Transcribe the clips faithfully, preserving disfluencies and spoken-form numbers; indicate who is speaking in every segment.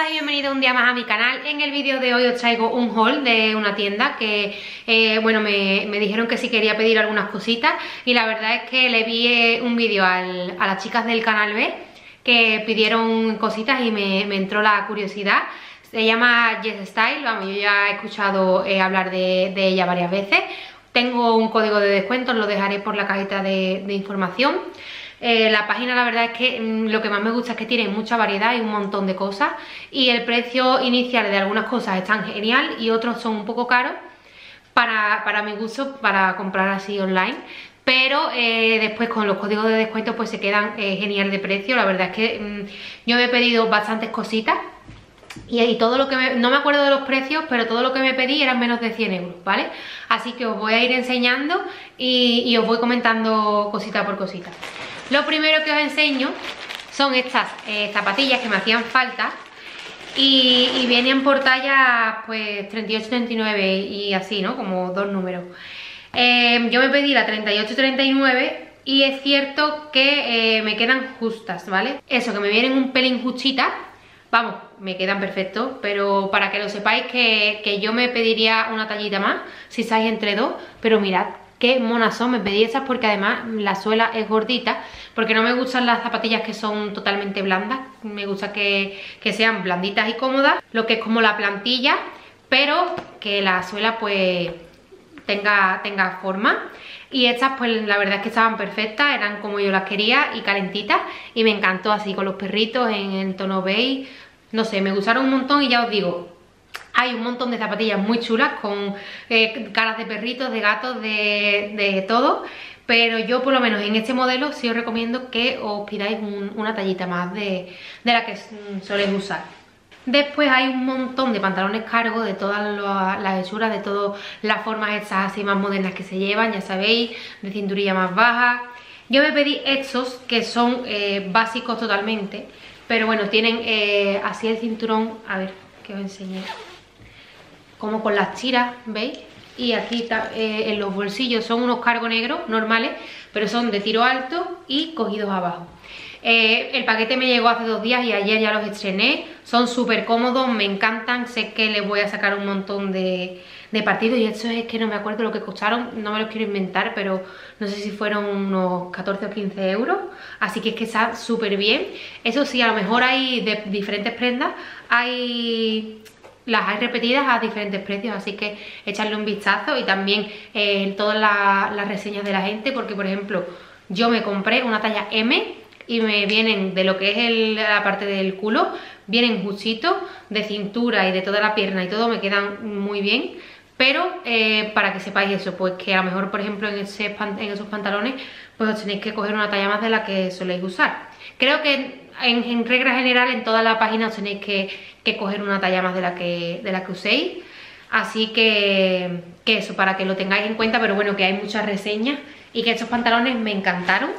Speaker 1: Hola y bienvenido un día más a mi canal. En el vídeo de hoy os traigo un haul de una tienda que, eh, bueno, me, me dijeron que si quería pedir algunas cositas y la verdad es que le vi un vídeo a las chicas del canal B que pidieron cositas y me, me entró la curiosidad. Se llama Jess Style, vamos, yo ya he escuchado eh, hablar de, de ella varias veces. Tengo un código de descuento, os lo dejaré por la cajita de, de información. Eh, la página la verdad es que mmm, lo que más me gusta es que tiene mucha variedad y un montón de cosas y el precio inicial de algunas cosas están genial y otros son un poco caros para, para mi gusto, para comprar así online, pero eh, después con los códigos de descuento pues se quedan eh, genial de precio. La verdad es que mmm, yo me he pedido bastantes cositas y, y todo lo que me, no me acuerdo de los precios, pero todo lo que me pedí eran menos de cien euros, ¿vale? Así que os voy a ir enseñando y, y os voy comentando cosita por cosita. Lo primero que os enseño son estas eh, zapatillas que me hacían falta y, y vienen por talla pues treinta y ocho treinta y nueve y así, ¿no? Como dos números. Eh, yo me pedí la treinta y ocho treinta y nueve y es cierto que eh, me quedan justas, ¿vale? Eso, que me vienen un pelín justitas, vamos, me quedan perfectos, pero para que lo sepáis que, que yo me pediría una tallita más, si estáis entre dos, pero mirad qué monas son, me pedí esas porque además la suela es gordita, porque no me gustan las zapatillas que son totalmente blandas, me gusta que, que sean blanditas y cómodas, lo que es como la plantilla, pero que la suela pues tenga, tenga forma. Y estas pues la verdad es que estaban perfectas, eran como yo las quería y calentitas y me encantó así con los perritos en el tono beige, no sé, me gustaron un montón y ya os digo, hay un montón de zapatillas muy chulas con eh, caras de perritos, de gatos, de, de todo. Pero yo por lo menos en este modelo sí os recomiendo que os pidáis un, una tallita más de, de la que soléis usar. Después hay un montón de pantalones cargos de todas las hechuras, de todas las formas estas así más modernas que se llevan, ya sabéis, de cinturilla más baja. Yo me pedí estos que son eh, básicos totalmente, pero bueno, tienen eh, así el cinturón, a ver, que os enseñe, como con las tiras, ¿veis? Y aquí eh, en los bolsillos son unos cargos negros normales, pero son de tiro alto y cogidos abajo. Eh, el paquete me llegó hace dos días y ayer ya los estrené, son súper cómodos, me encantan, sé que les voy a sacar un montón de, de partidos y esto es que no me acuerdo lo que costaron, no me los quiero inventar, pero no sé si fueron unos catorce o quince euros, así que es que está súper bien. Eso sí, a lo mejor hay de diferentes prendas, hay... las hay repetidas a diferentes precios, así que echarle un vistazo y también eh, todas la, las reseñas de la gente, porque por ejemplo yo me compré una talla eme y me vienen de lo que es el, la parte del culo, vienen justitos de cintura y de toda la pierna y todo, me quedan muy bien, pero eh, para que sepáis eso, pues que a lo mejor por ejemplo en, ese, en esos pantalones pues os tenéis que coger una talla más de la que soléis usar. Creo que en, en regla general en toda la página os tenéis que, que coger una talla más de la que, de la que uséis, así que, que eso, para que lo tengáis en cuenta, pero bueno, que hay muchas reseñas y que estos pantalones me encantaron.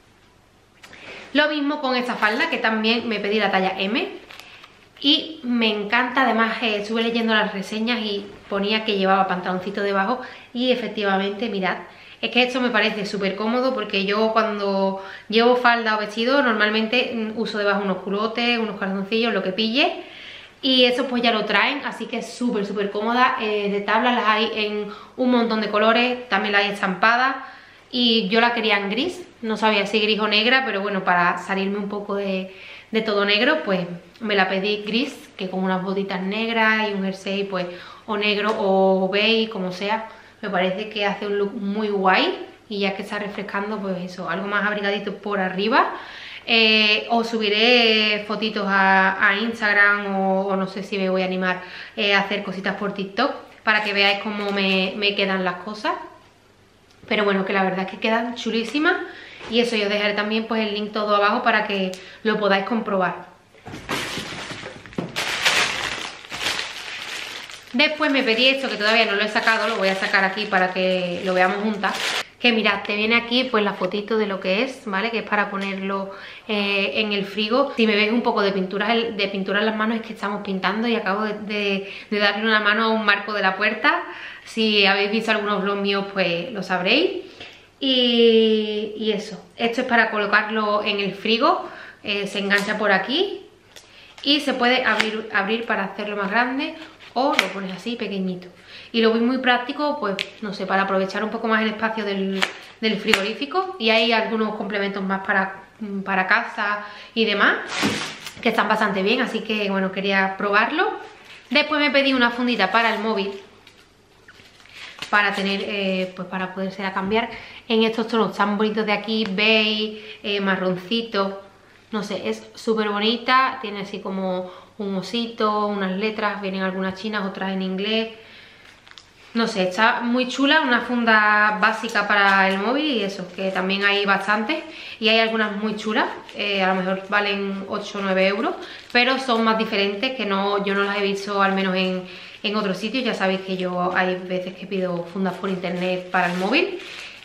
Speaker 1: Lo mismo con esta falda, que también me pedí la talla eme y me encanta. Además eh, estuve leyendo las reseñas y ponía que llevaba pantaloncito debajo y efectivamente, mirad, es que esto me parece súper cómodo porque yo cuando llevo falda o vestido normalmente mm, uso debajo unos culotes, unos calzoncillos, lo que pille, y estos pues ya lo traen, así que es súper súper cómoda. Eh, de tablas las hay en un montón de colores, también las hay estampadas y yo la quería en gris, no sabía si gris o negra, pero bueno, para salirme un poco de, de todo negro pues me la pedí gris, que con unas botitas negras y un jersey pues o negro o beige, como sea. Me parece que hace un look muy guay y ya que está refrescando pues eso, algo más abrigadito por arriba. Eh, os subiré fotitos a, a Instagram o, o no sé si me voy a animar eh, a hacer cositas por TikTok para que veáis cómo me, me quedan las cosas. Pero bueno, que la verdad es que quedan chulísimas y eso, yo os dejaré también pues el link todo abajo para que lo podáis comprobar. Después me pedí esto que todavía no lo he sacado, lo voy a sacar aquí para que lo veamos juntas. Que mirad, te viene aquí pues la fotito de lo que es, ¿vale? Que es para ponerlo eh, en el frigo. Si me veis un poco de pintura, de pintura en las manos es que estamos pintando y acabo de, de, de darle una mano a un marco de la puerta. Si habéis visto algunos vlogs míos pues lo sabréis. Y, y eso, esto es para colocarlo en el frigo, eh, se engancha por aquí. y se puede abrir, abrir para hacerlo más grande o lo pones así pequeñito. Y lo vi muy práctico, pues no sé, para aprovechar un poco más el espacio del, del frigorífico. Y hay algunos complementos más para, para casa y demás que están bastante bien, así que bueno, quería probarlo. Después me pedí una fundita para el móvil, para tener, eh, pues para poderse cambiar en estos tonos tan bonitos de aquí, beige, eh, marroncito, no sé, es súper bonita, tiene así como un osito, unas letras, vienen algunas chinas, otras en inglés, no sé, está muy chula, una funda básica para el móvil y eso, que también hay bastantes y hay algunas muy chulas, eh, a lo mejor valen ocho o nueve euros, pero son más diferentes que no, yo no las he visto al menos en, en otros sitios. Ya sabéis que yo hay veces que pido fundas por internet para el móvil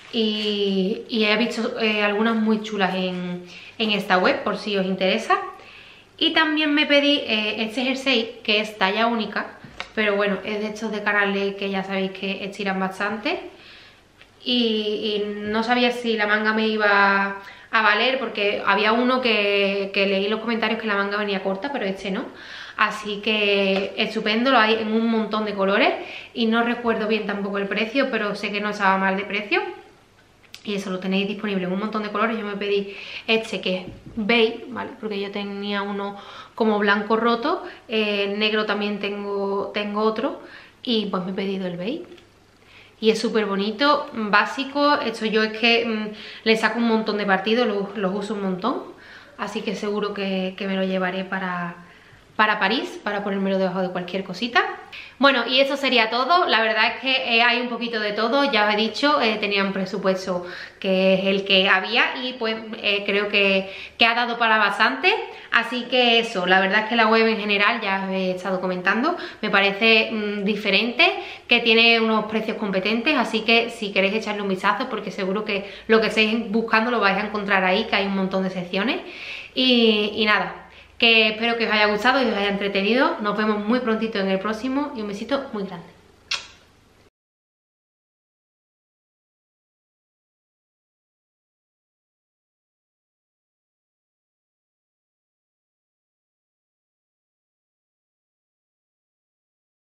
Speaker 1: y, y he visto eh, algunas muy chulas en, en esta web por si os interesa. Y también me pedí eh, este jersey que es talla única, pero bueno, es de estos de canales que ya sabéis que estiran bastante y, y no sabía si la manga me iba a valer porque había uno que, que leí en los comentarios que la manga venía corta, pero este no. Así que estupendo, lo hay en un montón de colores y no recuerdo bien tampoco el precio, pero sé que no estaba mal de precio. Y eso lo tenéis disponible en un montón de colores. Yo me pedí este que es beige, ¿vale? Porque yo tenía uno como blanco roto, eh, negro también tengo, tengo otro y pues me he pedido el beige. Y es súper bonito, básico, esto yo es que mmm, le saco un montón de partido, los, los uso un montón. Así que seguro que, que me lo llevaré para... para París, para ponérmelo debajo de cualquier cosita. Bueno, y eso sería todo. La verdad es que eh, hay un poquito de todo, ya os he dicho, eh, tenía un presupuesto que es el que había y pues eh, creo que, que ha dado para bastante. Así que eso, la verdad es que la web en general, ya os he estado comentando, me parece mmm, diferente, que tiene unos precios competentes, así que si queréis echarle un vistazo, porque seguro que lo que estéis buscando lo vais a encontrar ahí, que hay un montón de secciones. Y, y nada, que espero que os haya gustado y os haya entretenido. Nos vemos muy prontito en el próximo y un besito muy grande.